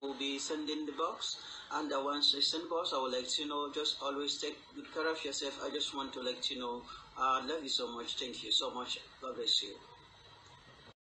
will be sending the box, and once I send box, I will let you know. Just always take good care of yourself. I just want to let you know. Love you so much. Thank you so much. God bless you.